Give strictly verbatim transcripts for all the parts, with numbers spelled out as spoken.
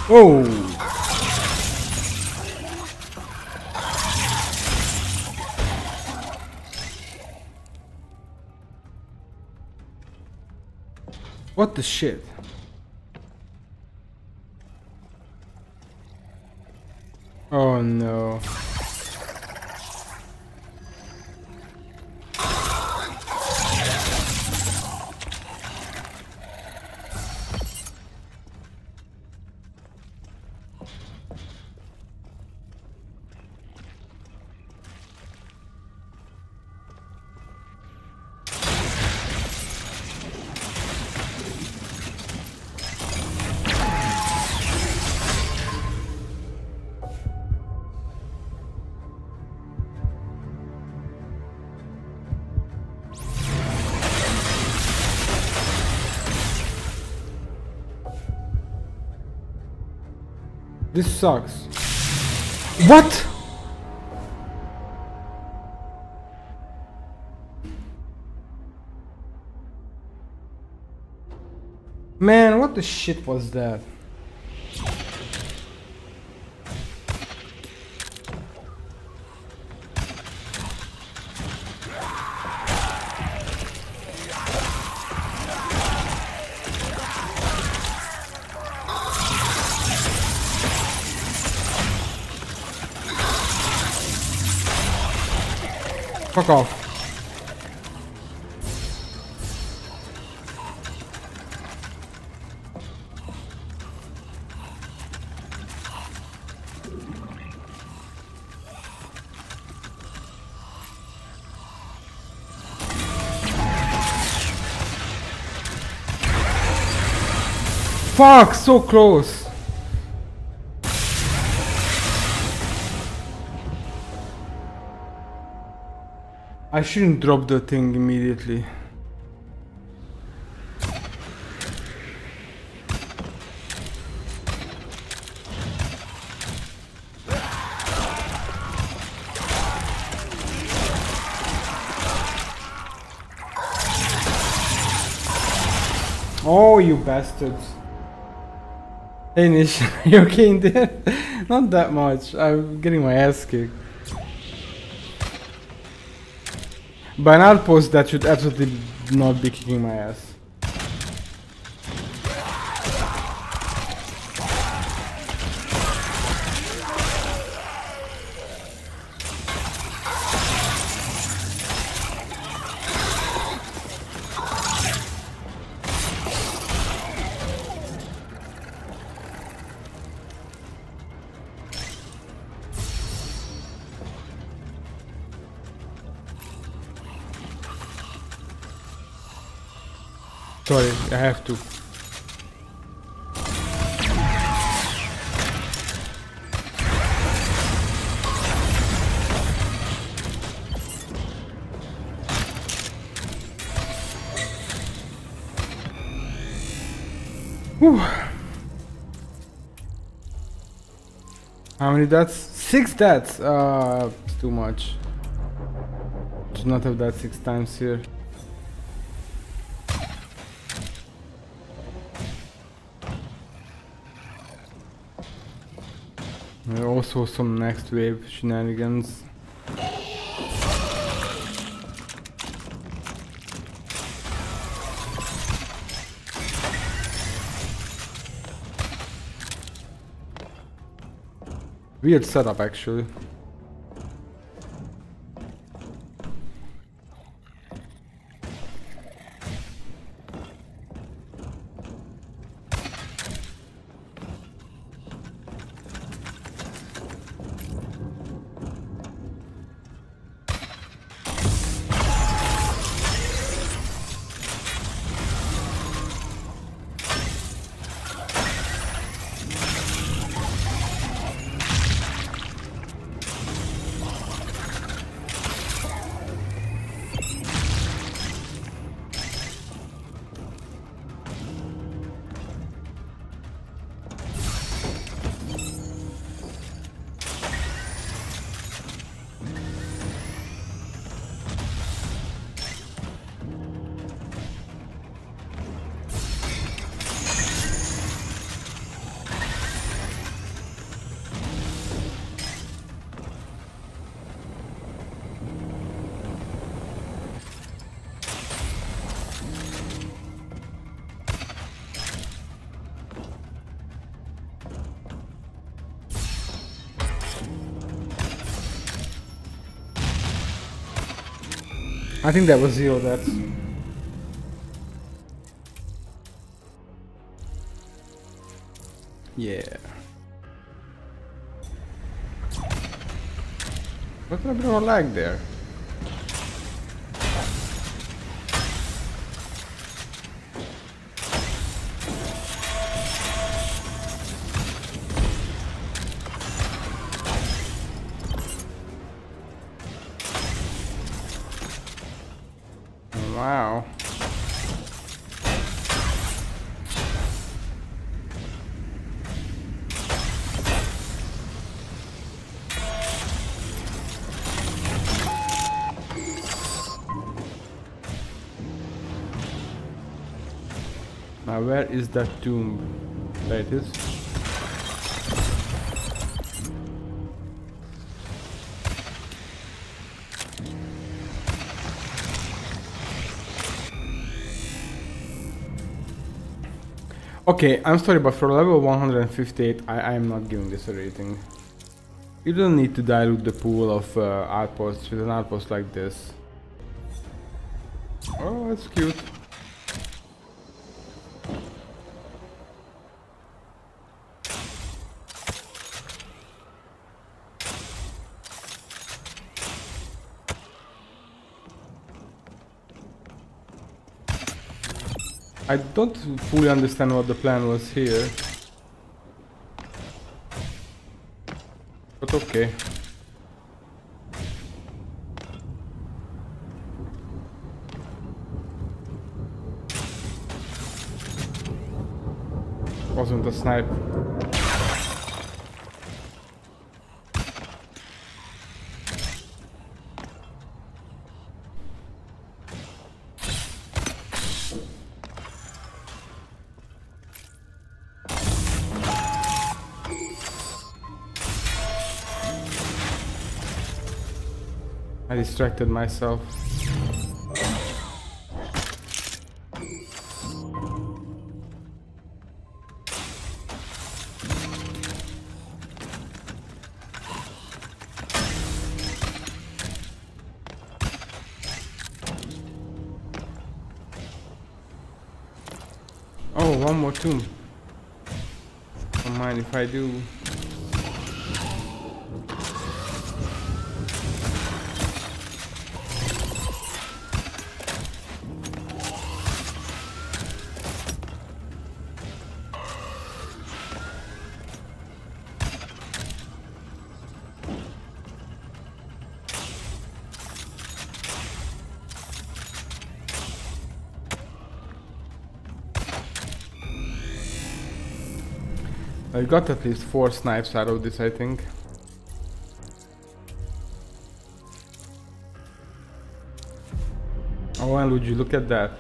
Oh! What the shit? Oh no. This sucks. What? Man, what the shit was that? Fuck off. Fuck, so close. I shouldn't drop the thing immediately. Oh, you bastards. Hey Nish, are you okay in there? Not that much. I'm getting my ass kicked. By an outpost that should absolutely not be kicking my ass. Sorry, I have to. Whew. How many deaths? Six deaths! Uh, it's too much. Should not have that six times here. There are also some next wave shenanigans. Weird setup actually. I think that was zero deaths. Yeah. What's a bit of a lag there? Wow. Now where is that tomb? There it is. Okay, I'm sorry, but for level one hundred fifty-eight, I, I am not giving this a rating. You don't need to dilute the pool of uh, outposts with an outpost like this. Oh, that's cute. I don't fully understand what the plan was here. But okay. Wasn't a snipe. I distracted myself. Oh, one more tomb. Don't mind if I do. I got at least four snipes out of this, I think. Oh, and would you look at that?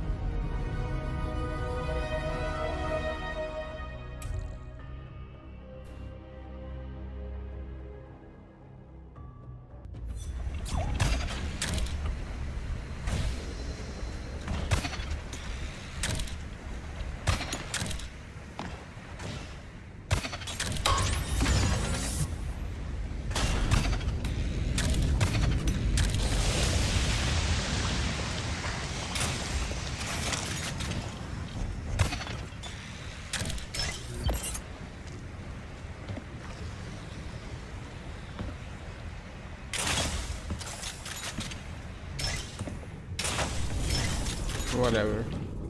Whatever.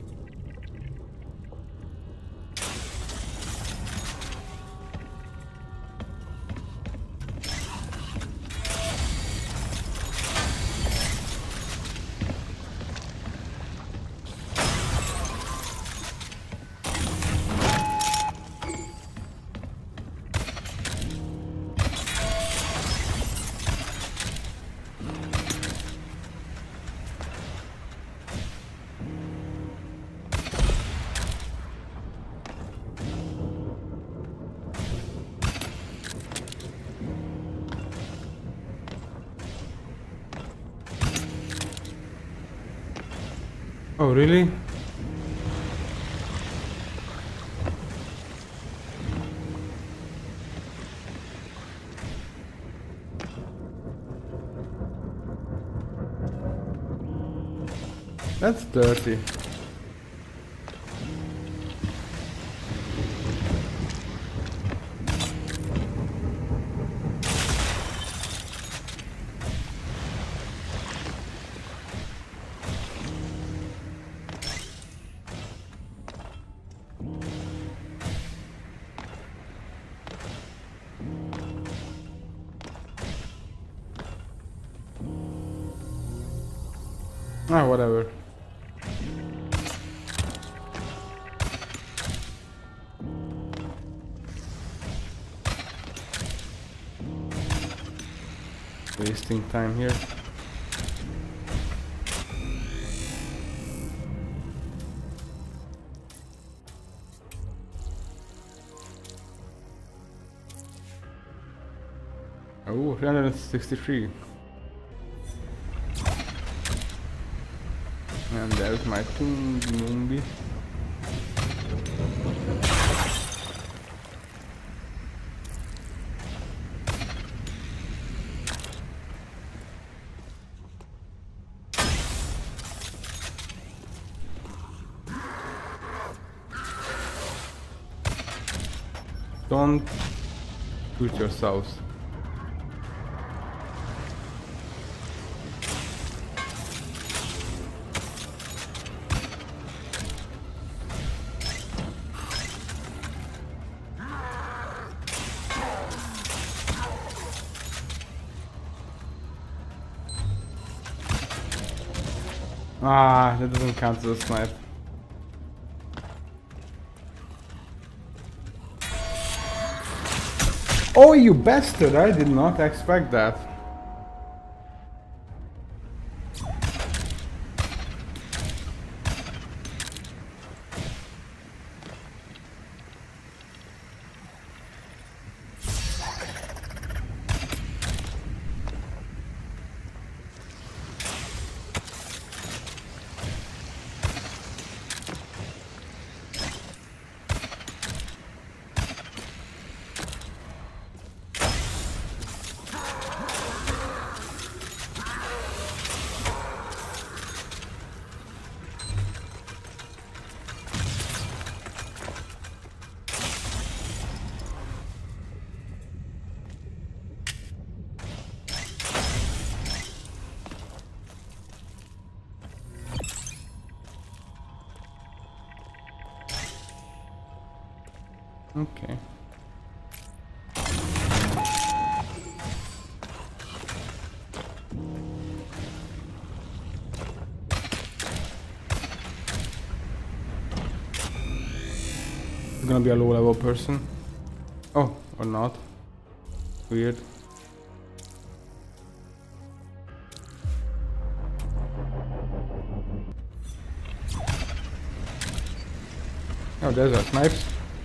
Oh, really? That's dirty. Ah, whatever. Wasting time here. Oh, three hundred sixty-three. And there's my Toon Moonby. Don't shoot yourselves. Ah, that doesn't count as a snipe. Oh, you bastard! I did not expect that. Okay. It's gonna be a low level person. Oh, or not. Weird. Oh, there's our snipes.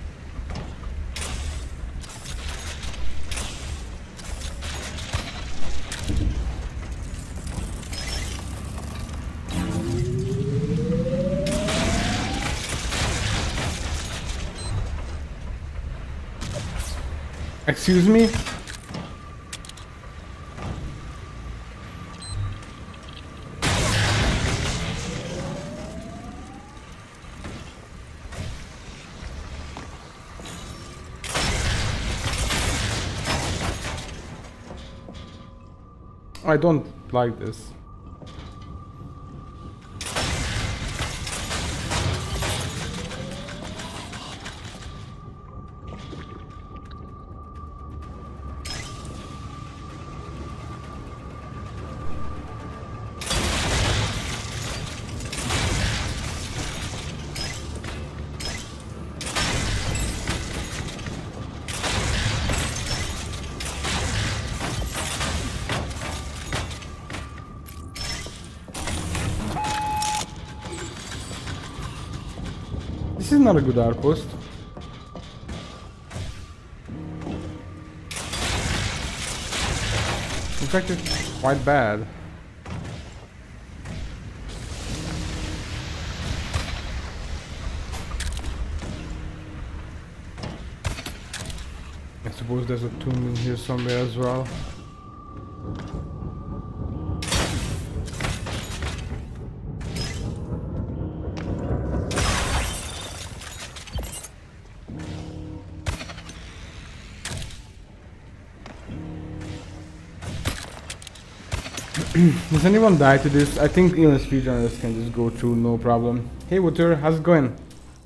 Excuse me? I don't like this. This is not a good outpost. In fact, it's quite bad. I suppose there's a tomb in here somewhere as well. Does anyone die to this? I think even speedrunners can just go through no problem. Hey Water, how's it going?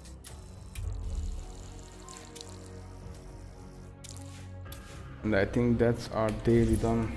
And I think that's our daily done.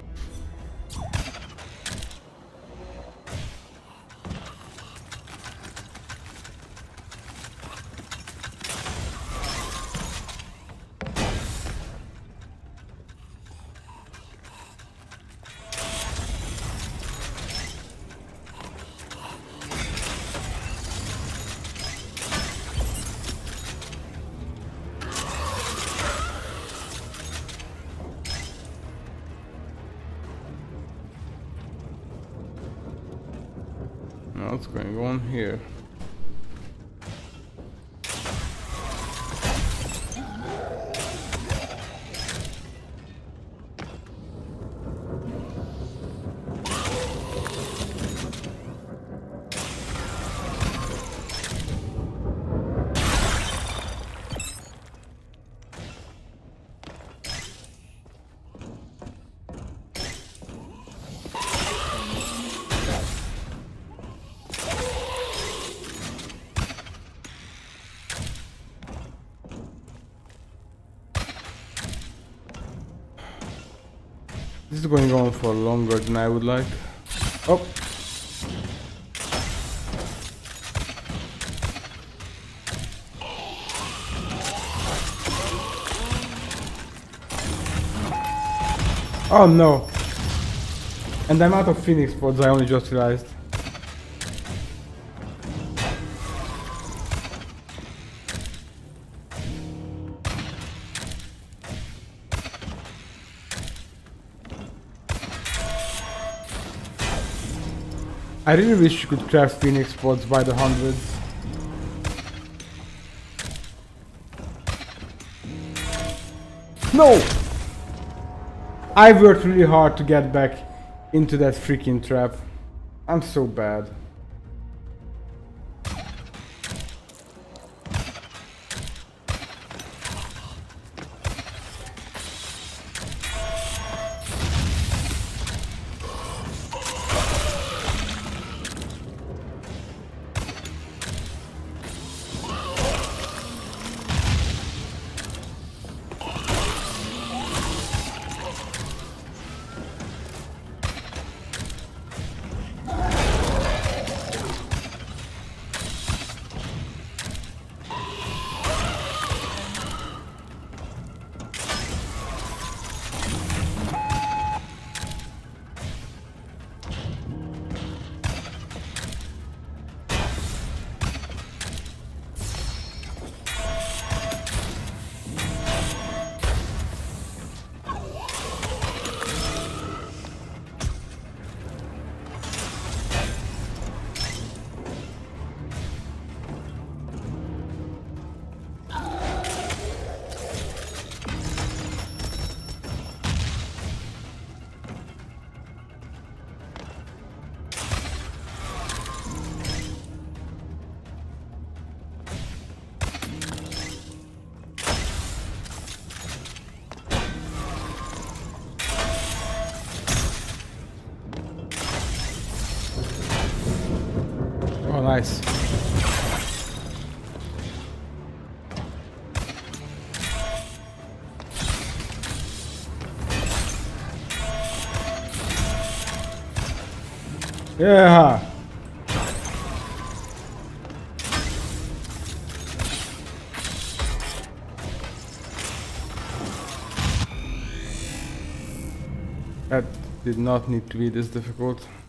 What's going on here? This is going on for longer than I would like. Oh! Oh no! And I'm out of Phoenix pods, I only just realized. I really wish you could craft Phoenix pods by the hundreds. No! I worked really hard to get back into that freaking trap. I'm so bad. Oh, nice. Yeah. That did not need to be this difficult.